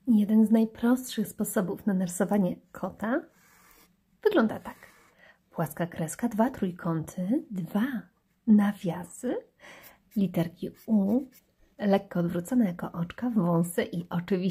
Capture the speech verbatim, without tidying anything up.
Jeden z najprostszych sposobów na narysowanie kota wygląda tak. Płaska kreska, dwa trójkąty, dwa nawiasy, literki U, lekko odwrócone jako oczka, wąsy i oczywiście